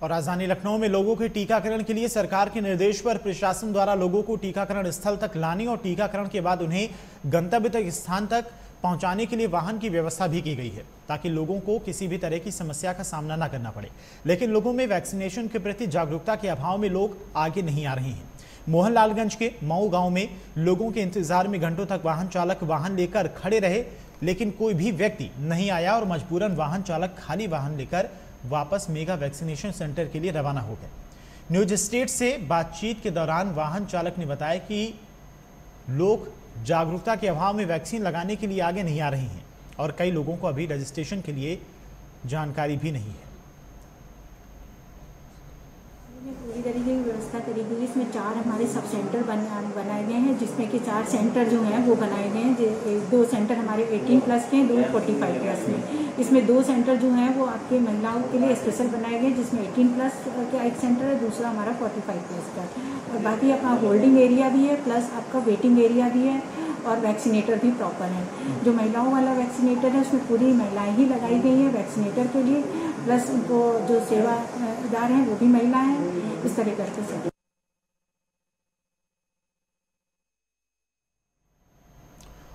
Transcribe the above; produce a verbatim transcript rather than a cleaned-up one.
और राजधानी लखनऊ में लोगों के टीकाकरण के लिए सरकार के निर्देश पर प्रशासन द्वारा लोगों को टीकाकरण स्थल तक लाने और टीकाकरण के बाद उन्हें गंतव्य तक स्थान तक पहुंचाने के लिए वाहन की व्यवस्था भी की गई है, ताकि लोगों को किसी भी तरह की समस्या का सामना न करना पड़े। लेकिन लोगों में वैक्सीनेशन के प्रति जागरूकता के अभाव में लोग आगे नहीं आ रहे हैं। मोहनलालगंज के मऊ गांव में लोगों के इंतजार में घंटों तक वाहन चालक वाहन लेकर खड़े रहे, लेकिन कोई भी व्यक्ति नहीं आया और मजबूरन वाहन चालक खाली वाहन लेकर वापस मेगा वैक्सीनेशन सेंटर के लिए रवाना हो गए। न्यूज स्टेट से बातचीत के दौरान वाहन चालक ने बताया कि लोग जागरूकता के अभाव में वैक्सीन लगाने के लिए आगे नहीं आ रहे हैं और कई लोगों को अभी रजिस्ट्रेशन के लिए जानकारी भी नहीं है। पूरी तरीके की व्यवस्था करी गई है। इसमें चार हमारे सब सेंटर बना बनाए गए हैं, जिसमें कि चार सेंटर जो हैं वो बनाए गए हैं। दो सेंटर हमारे अठारह प्लस के हैं, दो पैंतालीस प्लस में। इसमें दो सेंटर जो हैं वो आपके महिलाओं के लिए स्पेशल बनाए गए हैं, जिसमें अठारह प्लस का एक सेंटर है, दूसरा हमारा पैंतालीस प्लस का। और बाकी अपना होल्डिंग एरिया भी है, प्लस आपका वेटिंग एरिया भी है और वैक्सीनेटर भी प्रॉपर है। जो महिलाओं वाला वैक्सीनेटर है उसमें पूरी महिलाएं ही लगाई गई हैं वैक्सीनेटर के लिए, प्लस उनको जो सेवादार हैं वो भी महिला हैं। इस तरह करके